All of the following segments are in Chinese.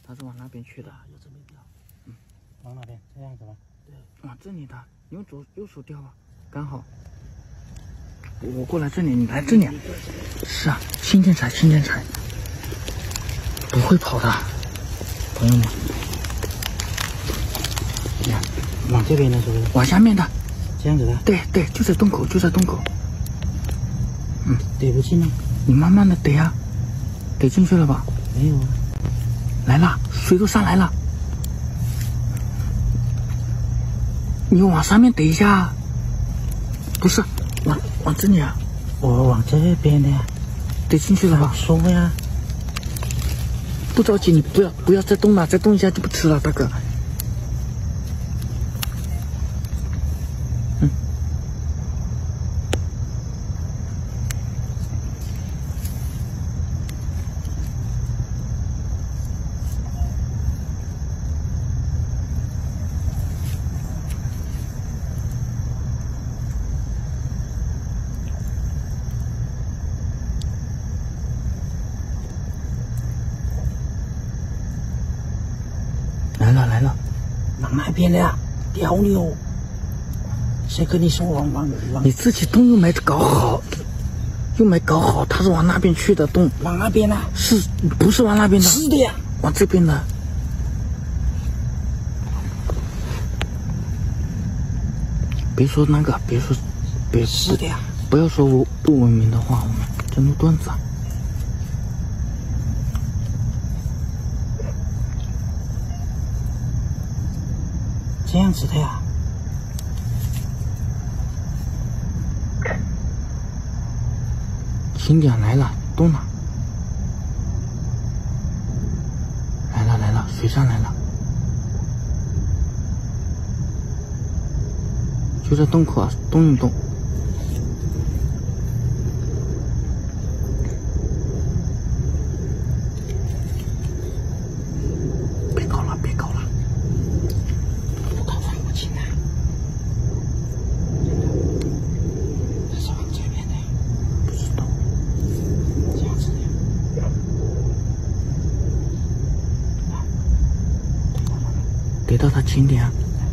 它是往那边去的。 有这么一条。往哪边？这样子吧。对。 往这里的，你用右手钓啊，刚好。我过来这里，你来这里。是啊，新建材，不会跑的，朋友们。 呀，往这边的是不是？ 往下面的。 这样子的。 对，就在洞口， 逮不进呢。 你慢慢的逮啊，逮进去了吧？ 没有啊。 来了，水都上来了。你往上面逮一下。不是，往这里啊。 我往这边的呀。 逮进去了吧？ 松呀。 不着急，你不要再动了，再动一下就不吃了，大哥。来了， 往那边的呀，屌你哦！谁跟你说往？ 你自己洞又没搞好，它是往那边去的洞。 往那边呢？ 不是往那边的？ 是的呀， 往这边的。别说那个， 是的呀， 不要说我不文明的话，我们在录段子啊。 这样子的呀。 轻点，来了，动了。来了，水上来了。就在洞口啊，动一动。别搞了。 不搞放不进来。它是往这边的。 不知道。 这样子的。 得到它轻点啊。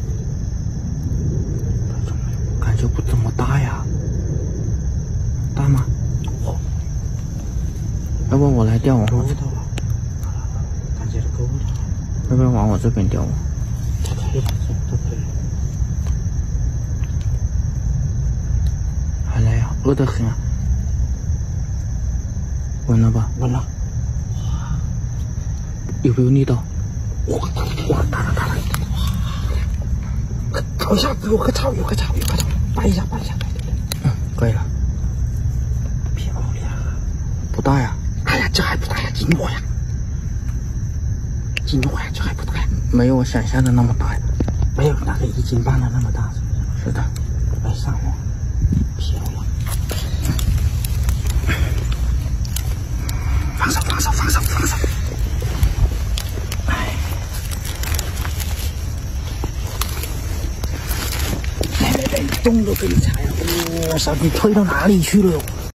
感觉不怎么大呀。大吗？哦。要不我来钓我？ 够到了。感觉够到了。 要不要往我这边钓我？ 都可以，都可以。 还来呀，饿得很啊。稳了吧？ 稳了。 有没有力道？ 哇，大了！找一下，有个草，掰一下，对。 可以了。 别毛了。 不大呀。 哎呀，这还不大呀，紧我呀，这还不大呀。 没有我想象的那么大呀。 没有那个1斤半的那么大，是不是？ 是的。 来上我，漂亮。放手。哎，来，动都给你踩了。我操，你推到哪里去了哟？